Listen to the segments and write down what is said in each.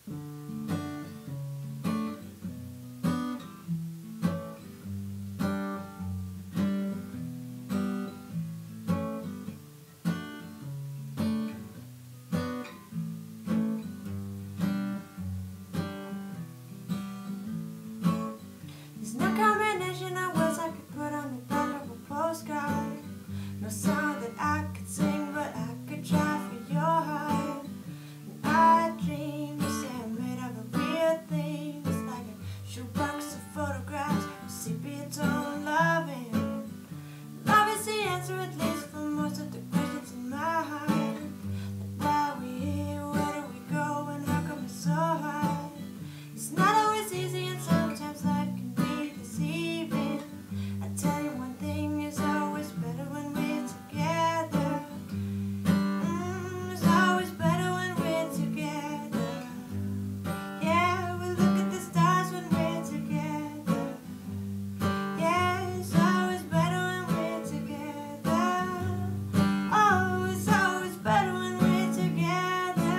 There's no combination of words I could put on the back of a postcard. No song that I could sing, but I could try for your heart. And I dream, you say I'm made of a real thing. It's like a shoebox of photographs, sepia tone loving. Love is the answer, at least for most of the questions in my heart. Like why are we here, where do we go, and how come it's so hard? It's not always easy, and sometimes life can be deceiving. I tell you one thing, it's always better when we're together. It's always better when we're together. Yeah, we look at the stars when we're together. Yeah, it's always better when we're together. Oh, it's always better when we're together.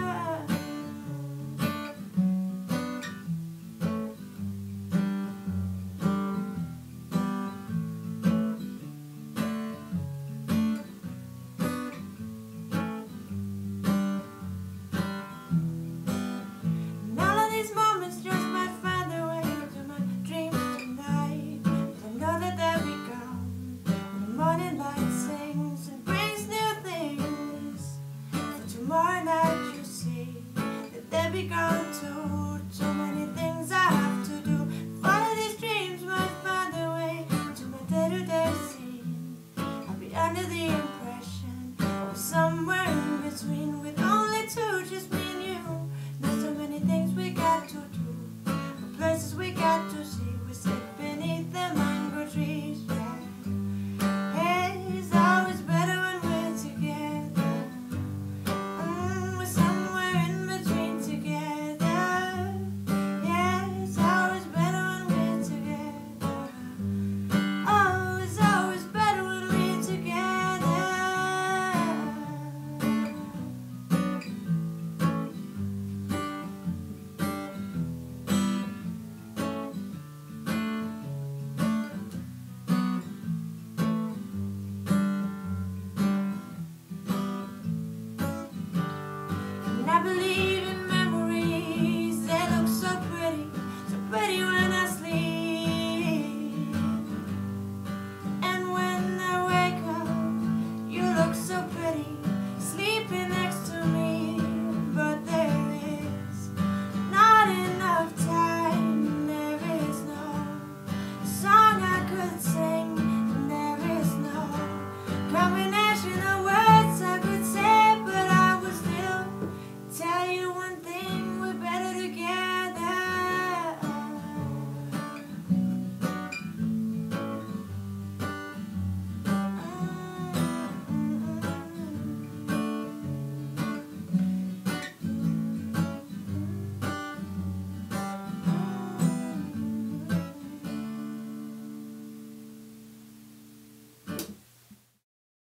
And all of these moments just might find their way into my dreams tonight. But I know that they'll be gone when the morning light sings and brings new things. For tomorrow night you see that they'll be gone too. Too many things I have to do. Follow these dreams might find their way into my day-to-day scene. I'll be under the impression of somewhere in between, with only two, just me and you. There's so many things we got to do, places we got to see.